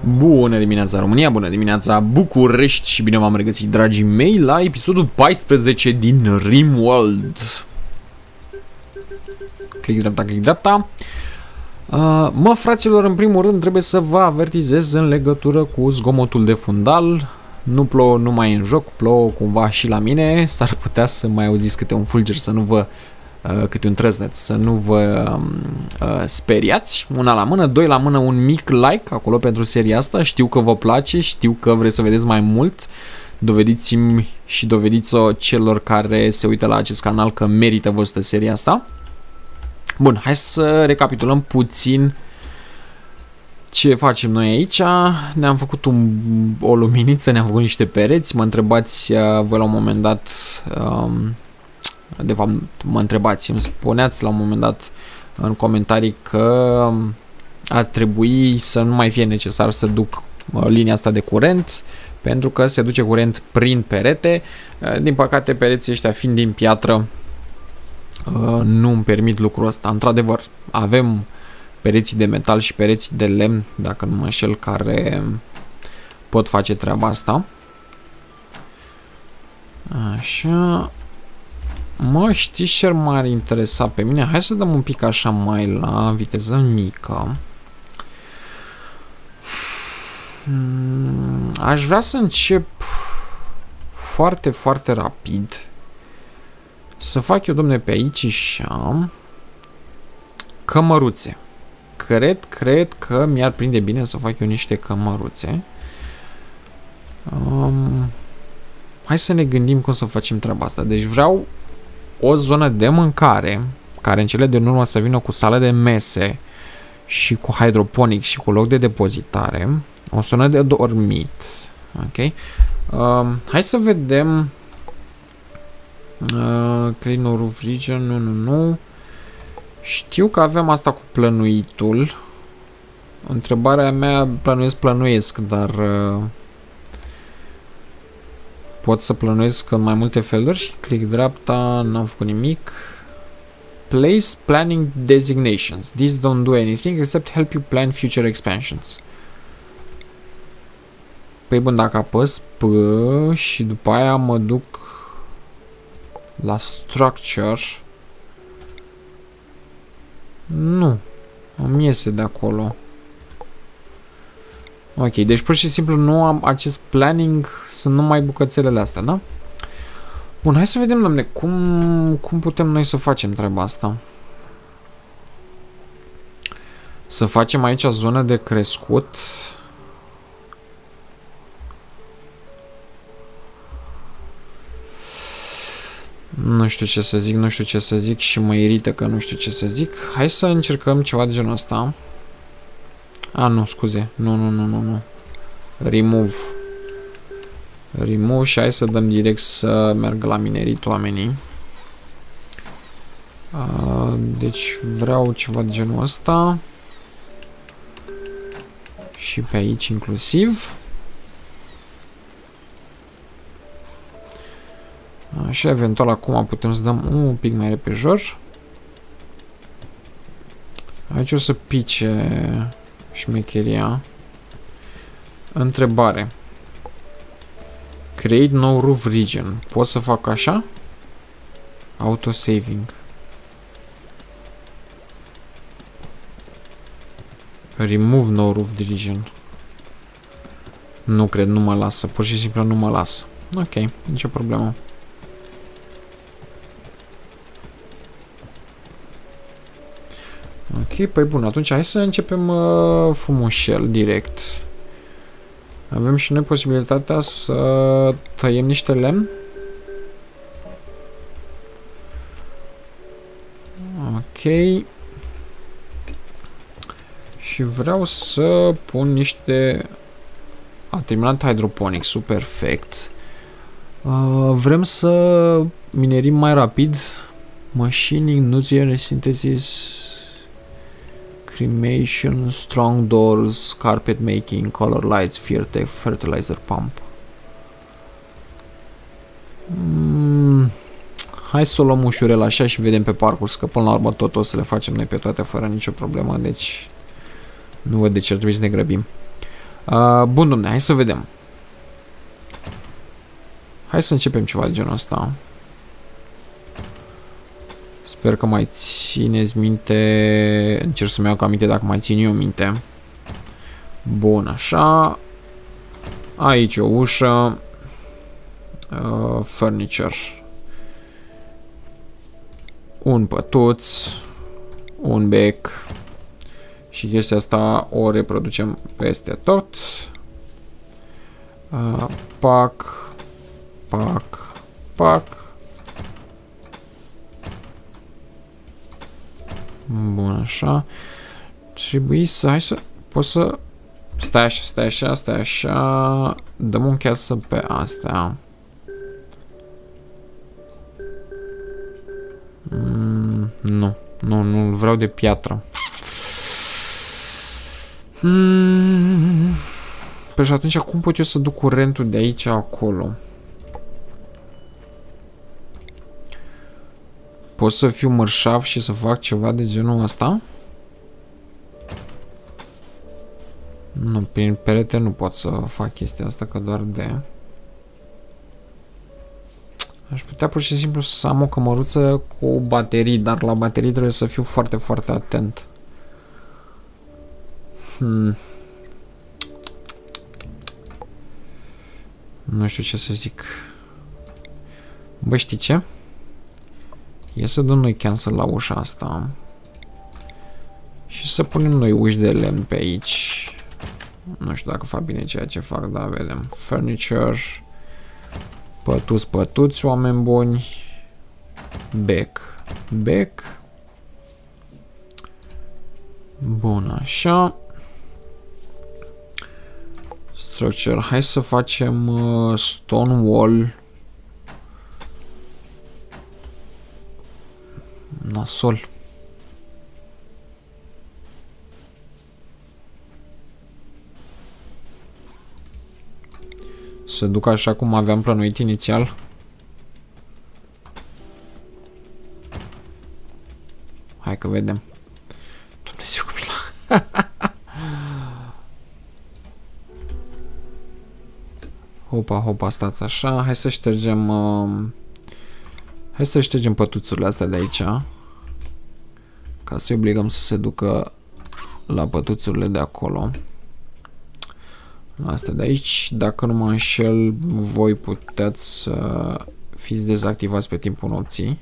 Bună dimineața România, bună dimineața București și bine v-am regăsit, dragii mei, la episodul 14 din RimWorld. Click dreapta. Mă, fraților, în primul rând trebuie să vă avertizez în legătură cu zgomotul de fundal. Nu plouă numai în joc, plouă cumva și la mine. S-ar putea să mai auziți câte un fulger, să nu vă... câte un trăznet, să nu vă speriați. Una la mână, doi la mână, un mic like acolo pentru seria asta. Știu că vă place, știu că vreți să vedeți mai mult. Dovediți-mi și dovediți-o celor care se uită la acest canal că merită văzută seria asta. Bun, hai să recapitulăm puțin ce facem noi aici. Ne-am făcut o luminiță, ne-am făcut niște pereți. Mă întrebați voi la un moment dat... de fapt, mă întrebați, îmi spuneați la un moment dat în comentarii că ar trebui să nu mai fie necesar să duc linia asta de curent, pentru că se duce curent prin perete. Din păcate, pereții ăștia fiind din piatră nu îmi permit lucrul ăsta. Într-adevăr, avem pereții de metal și pereții de lemn, dacă nu mă înșel, care pot face treaba asta. Așa... Mă, știți ce m-ar interesa pe mine? Hai să dăm un pic așa mai la viteză mică. Aș vrea să încep foarte, foarte rapid. Să fac eu, domne, pe aici așa cămăruțe. Cred că mi-ar prinde bine să fac eu niște cămăruțe. Hai să ne gândim cum să facem treaba asta. Deci vreau o zonă de mâncare, care în cele din urmă să vină cu sală de mese și cu hidroponic și cu loc de depozitare. O zonă de dormit. Ok. Hai să vedem. Create no roof region. Nu. Știu că avem asta cu plănuitul. Întrebarea mea, plănuiesc, dar... pot să plănuiesc în mai multe feluri. Click dreapta, n-am făcut nimic. Place planning designations. These don't do anything except help you plan future expansions. Păi bun, dacă apăs P și după aia mă duc la structure. Nu. Îmi iese de acolo. Ok, deci pur și simplu nu am acest planning, sunt numai bucățelele astea, da? Bun, hai să vedem, domne, cum putem noi să facem treaba asta. Să facem aici zonă de crescut. Nu știu ce să zic, și mă irită că nu știu ce să zic. Hai să încercăm ceva de genul ăsta. Nu, scuze. Nu. Remove și hai să dăm direct să meargă la minerit oamenii. Deci vreau ceva de genul ăsta. Și pe aici inclusiv. Și eventual acum putem să dăm un pic mai repejor. Aici o să pice șmecheria. Întrebare. Create no roof region. Pot să fac așa? Auto-saving. Remove no roof region. Nu cred, nu mă lasă. Pur și simplu nu mă lasă. Ok, nicio problemă. Ok, păi bun, atunci hai să începem frumușel, direct. Avem și noi posibilitatea să tăiem niște lemn. Ok. Și vreau să pun niște... A terminat hidroponic, super perfect. Vrem să minerim mai rapid. Machining, nutrient synthesis... Cremation, strong doors, carpet making, color lights, fertilizer pump. Hai să o luăm ușurel așa și vedem pe parcurs, că până la urmă tot o să le facem noi pe toate fără nicio problemă, deci nu văd de ce ar trebui să ne grăbim. Bun, domne, hai să vedem. Hai să începem ceva de genul ăsta. Sper că mai țineți minte. Încerc să-mi iau aminte dacă mai țin eu minte. Bun, așa. Aici o ușă. Furniture. Un pătuț. Un bec. Și chestia asta o reproducem peste tot. Pac. Pac. Pac. Bun, așa. Trebuie să... Hai să... Pot să... Stai așa, stai așa, stai așa. Dăm un cheasă pe astea. Nu. Nu vreau de piatră. Păi și atunci cum pot eu să duc curentul de aici acolo? Pot să fiu mărșav și să fac ceva de genul ăsta? Nu, prin perete nu pot să fac chestia asta, că doar de... Aș putea pur și simplu să am o cămăruță cu baterii, dar la baterii trebuie să fiu foarte, foarte atent. Nu știu ce să zic. Bă, știi ce? Ia să dăm noi cancel la ușa asta. Și să punem noi uși de lemn pe aici. Nu știu dacă fac bine ceea ce fac, dar vedem. Furniture. Pătuți, pătuți, oameni buni. Bec. Bec. Bun, așa. Structure. Hai să facem stone wall. Nasol. Se duc așa cum aveam plănuit inițial. Hai că vedem. Dumnezeu cu mila. Hopa, hopa, stați așa. Hai să ștergem... Hai să ștergem pătuțurile astea de aici. Ca să-i obligăm să se ducă la pătuțurile de acolo. Astea de aici. Dacă nu mă înșel, voi puteți să fiți dezactivați pe timpul nopții.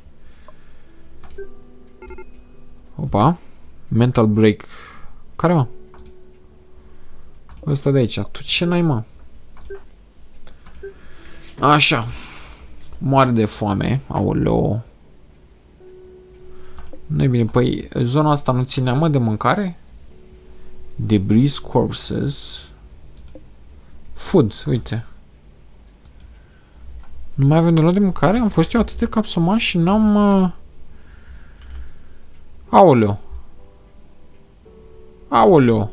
Opa. Mental break. Care, mă? Ăsta de aici. Tu ce n-ai, mă? Așa. Moare de foame. Aoleo. Nu-i bine. Păi, zona asta nu ținea, mă, de mâncare? Debris corpses. Food, uite. Nu mai avem de luat de mâncare? Am fost eu atât de capsoman și n-am... Aoleo. Aoleo.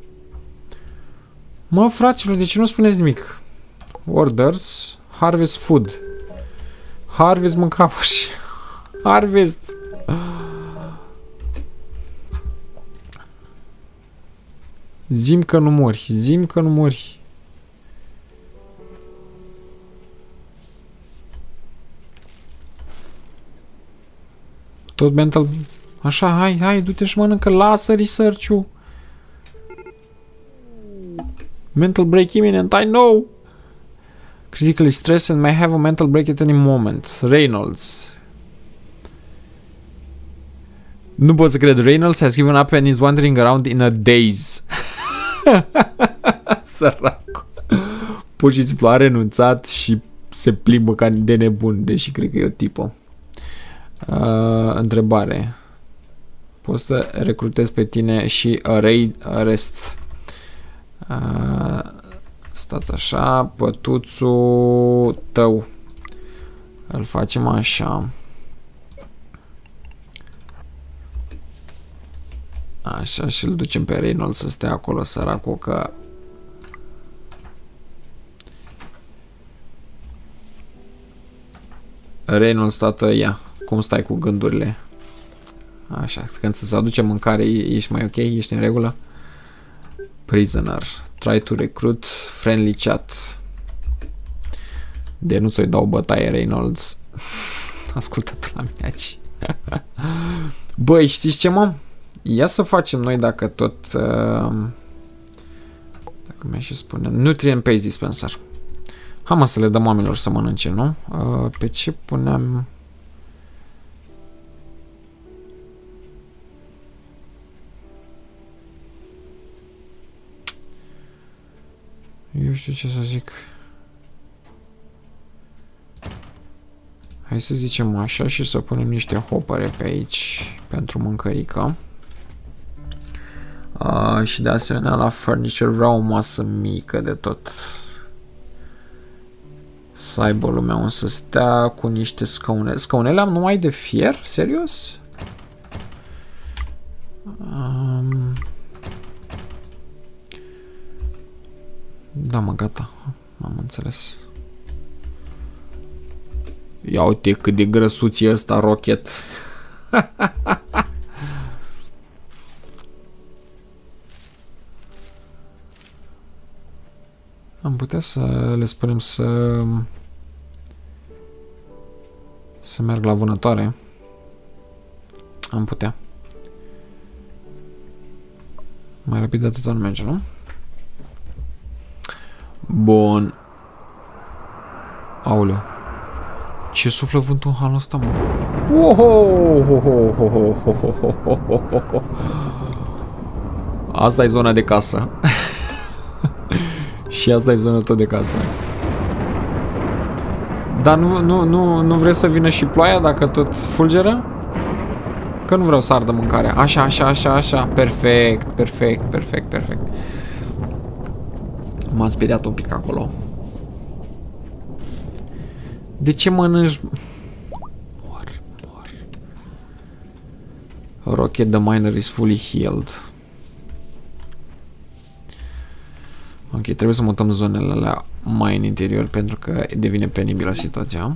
Mă, fraților, de ce nu spuneți nimic? Orders. Harvest food. Harvest mâncare. Harvest. Zim că nu mori. Zim că nu mori. Tot mental... Așa, hai, du-te și mănâncă, lasă research-ul. Mental break imminent, I know. Critically stressed and may have a mental break at any moment. Reynolds. Nu pot să cred, Reynolds has given up and is wandering around in a daze. Săracu. Pur și simplu a renunțat și se plimbă ca de nebun, deși cred că e o tipă. Întrebare. Poți să recrutez pe tine și arrest. Stați așa, pătuțul tău. Îl facem așa. Așa și îl ducem pe Reynolds să stea acolo, săracul, că... Reynolds, tată, ia. Cum stai cu gândurile? Așa, când să-ți aduce mâncare, ești mai ok? Ești în regulă? Prisoner. Try to recruit friendly chat. De nu ți-o dau bătaie, Reynolds. Ascultă tu la mine aici. Băi, știți ce, mă? Ia să facem noi, dacă tot... dacă mi-aș și spune... Nutrient Paste Dispenser. Hai, mă, să le dăm oamenilor să mănânce, nu? Pe ce puneam... Eu știu ce să zic. Hai să zicem așa și să punem niște hopere pe aici pentru mâncărică. Și de asemenea la furniture vreau o masă mică de tot. Să aibă lumea unde să stea cu niște scaune. Scaunele am numai de fier? Serios? Da, mă, gata. Am înțeles. Ia uite cât de grăsuț e ăsta, Rocket. Am putea să le spunem să merg la vânătoare. Am putea. Mai rapid de atât nu merge, nu? Bun. Aoleu. Ce suflă vântul în halul ăsta, mă? Asta e zona de casă. Și asta e zona tot de casă. Dar nu vreți să vină și ploaia dacă tot fulgeră? Că nu vreau să ardă mâncarea. Așa. Perfect. M-am speriat un pic acolo. De ce mănânci? Mor. Rocket, the miner is fully healed. Ok, trebuie să mutăm zonele alea mai în interior pentru că devine penibilă situația.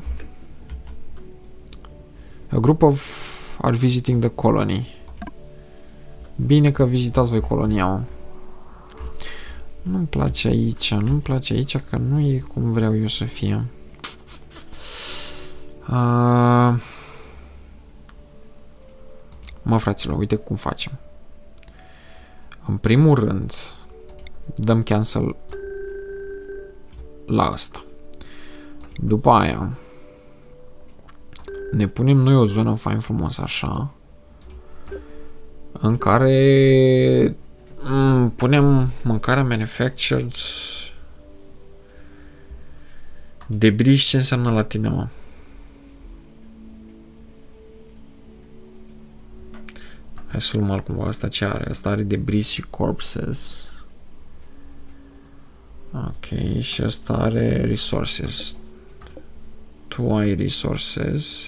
A group of are visiting the colony. Bine că vizitați voi colonia, mă. Nu-mi place aici că nu e cum vreau eu să fie. Mă, fraților, uite cum facem. În primul rând, dăm cancel la asta. După aia, ne punem noi o zonă fain frumos așa, în care punem mâncarea manufactured. Debris, ce înseamnă la tine, mă? Hai să luăm altcumva. Asta ce are? Asta are debris și corpses. Ok, și asta are resources. Tu ai resources.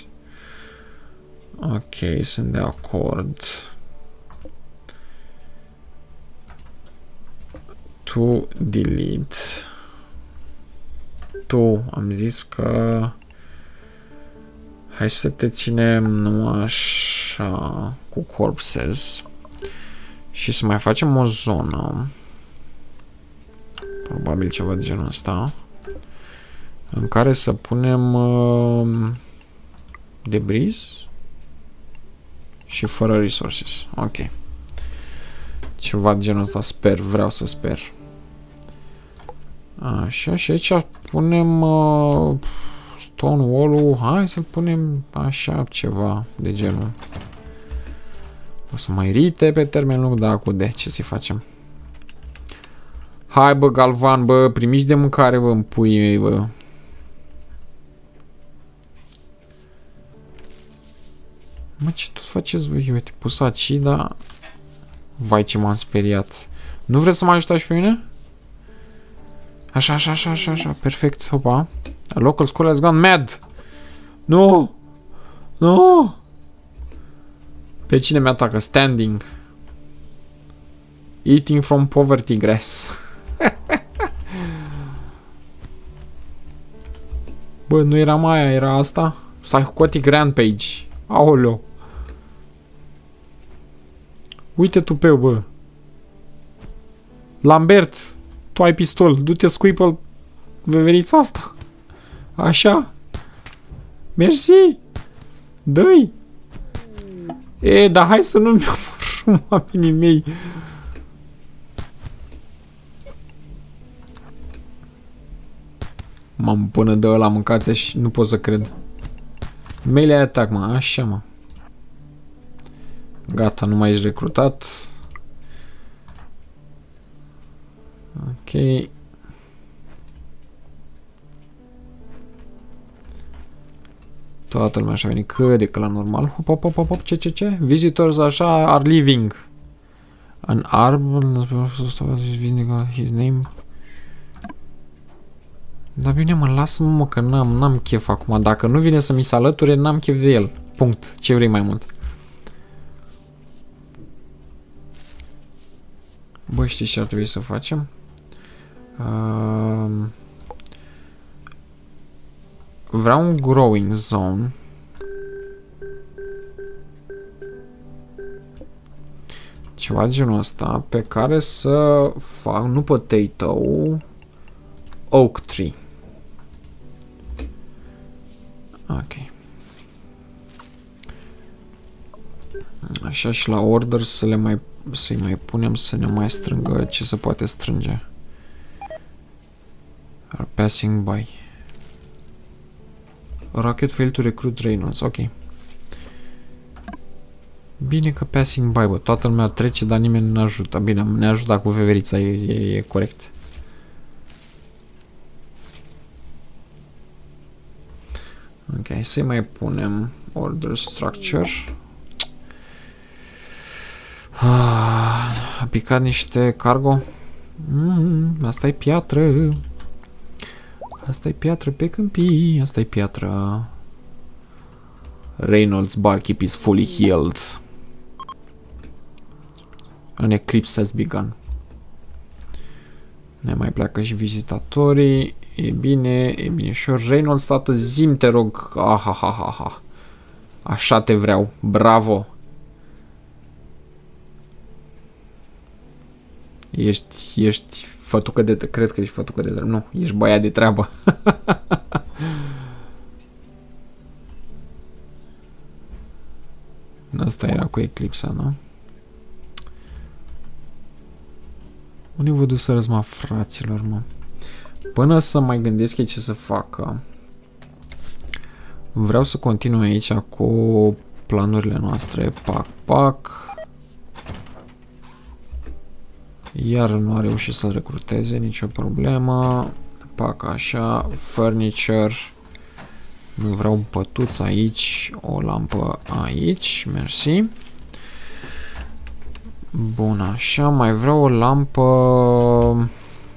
Ok, sunt de acord. Tu delete. Tu, am zis că hai să te ținem numai așa cu corpses și să mai facem o zonă, probabil ceva de genul ăsta, în care să punem debris și fără resources. Ok. Ceva de genul ăsta sper, vreau să sper. Așa, și aici punem stone wall-ul. Hai să-l punem așa, ceva de genul. O să mai irite pe termen lung, dar cu de ce să-i facem? Hai, bă, Galvan, bă, primiți de mâncare, bă, în puii mei, bă. Mă, ce tot faceți, bă? Uite, pus aici, dar... Vai, ce m-am speriat. Nu vreți să mă ajutați și pe mine? Așa, perfect, opa. A local school has gone mad. Nu! Nu! Pe cine mi-atacă? Standing. Eating from poverty grass. Bă, nu era Maia, era asta? Psychotic Rampage. Aoleo. Uite tupeu, bă. Lambert. Tu ai pistol. Du-te scuipă veverița asta. Așa. Mersi. Dă-i. E, dar hai să nu-mi omorâm oamenii mei. M-am până de ăla mâncați și nu pot să cred. Melee attack, mă. Așa, mă. Gata, nu mai ești recrutat. Ok. Toată lumea așa a venit cât de că la normal. Hop, hop, hop, hop, ce? Visitors așa are living. An arm, his name. Dar bine, mă, lasă-mă, mă, că n-am chef acum. Dacă nu vine să mi se alăture, n-am chef de el. Punct. Ce vrei mai mult? Bă, știi ce ar trebui să facem? Vreau un growing zone. Ceva de genul ăsta pe care să fac, nu potato, oak tree. Ok. Așa, și la order să-i mai punem să ne mai strângă ce se poate strânge. Are passing by. Rocket failed to recruit Reynolds. Ok. Bine că passing by, bă. Toată lumea trece, dar nimeni nu ajută. Bine, ne ajută cu veverița, e corect. Ok, să-i mai punem order structure. A picat niște cargo. Asta e piatră. Asta e piatră pe câmpii. Asta e piatră. Reynolds barkeep is fully healed. An eclipse has begun. Ne mai pleacă și vizitatorii. E bine și Reynolds, tată, zi-mi, te rog. Ahahaha. Așa te vreau. Bravo. Ești fătucă de... Cred că ești fătucă de treabă. Nu, ești băiat de treabă. Asta era cu eclipsa, nu? Unde vă duc să răzma, fraților, mă? Până să mai gândesc ce să facă, vreau să continui aici cu planurile noastre. Pac. Iar nu a reușit să-l recruteze, nicio problemă. Pac, așa. Furniture. Nu vreau un pătuț aici, o lampă aici, mersi. Bun, așa, mai vreau o lampă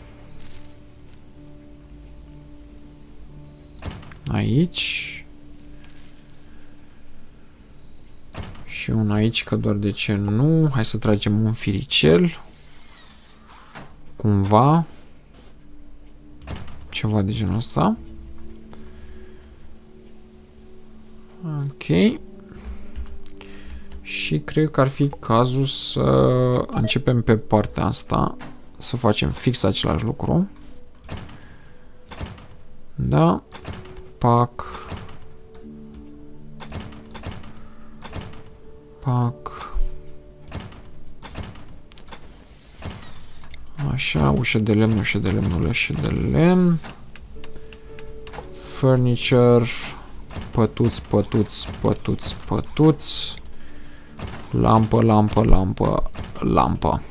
aici și un aici, că doar de ce nu. Hai să tragem un firicel cumva, ceva de genul ăsta. Ok. Și cred că ar fi cazul să începem pe partea asta, să facem fix același lucru. Da. Pac. Așa, ușă de lemn, ușă de lemn, ușă de lemn. Furniture. Pătuț. Lampă.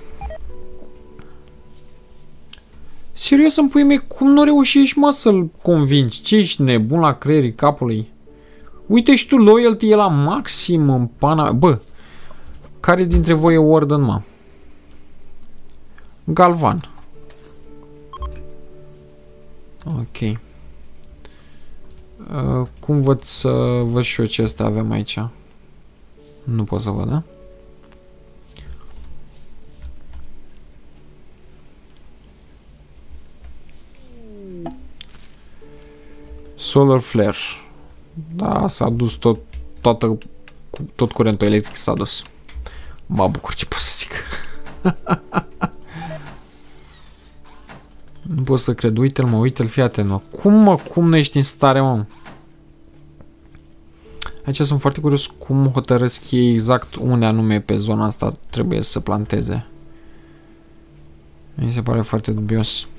Serios, îmi pui mie, cum nu reușești, mă, să-l convingi? Ce ești nebun la creierii capului? Uite și tu, loyalty e la maxim în pana... Bă, care dintre voi e Warden, mă? Galvan. Ok. Cum văd să văd și eu ce ăsta avem aici? Nu pot să văd, da? Solar flare. Da, s-a dus tot curentul electric s-a dus. Mă bucur, ce pot să zic. Nu pot să cred. Uite-l, fii atent, mă. Cum nu ești în stare, mă? Aici sunt foarte curios cum hotărăsc ei exact unde anume pe zona asta trebuie să planteze. Mi se pare foarte dubios.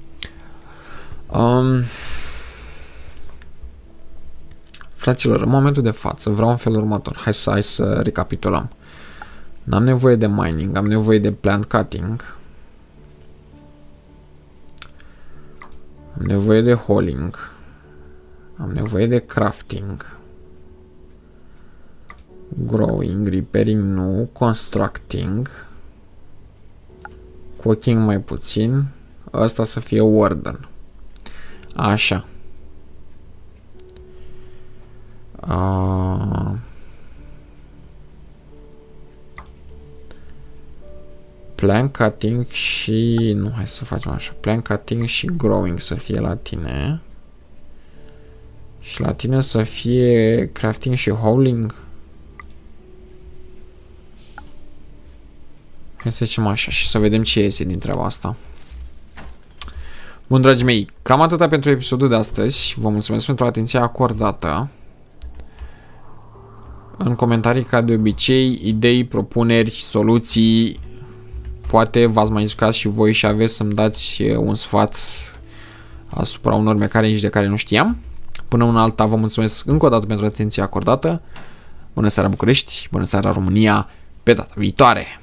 Fraților, în momentul de față vreau în felul următor. Hai să recapitulăm. N-am nevoie de mining, am nevoie de plant cutting. Am nevoie de hauling. Am nevoie de crafting. Growing, repairing nu, constructing. Cooking mai puțin. Asta să fie warden. Așa. Plant cutting și... Nu, hai să facem așa. Plant cutting și growing să fie la tine. Și la tine să fie crafting și hauling. Hai să zicem așa și să vedem ce iese din treaba asta. Bun, dragii mei, cam atâta pentru episodul de astăzi. Vă mulțumesc pentru atenția acordată. În comentarii, ca de obicei, idei, propuneri, soluții. Poate v-ați mai jucat și voi și aveți să-mi dați un sfat asupra unor mecanici de care nu știam. Până una alta, vă mulțumesc încă o dată pentru atenția acordată. Bună seara București, bună seara România, pe data viitoare!